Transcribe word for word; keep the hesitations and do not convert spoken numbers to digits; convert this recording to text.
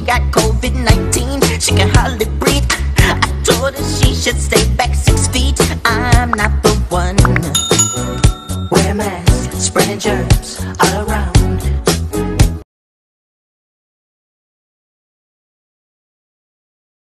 got COVID nineteen. She can hardly breathe. I told her she should stay back six feet. I'm not the one. Wear a mask, spreading germs all around.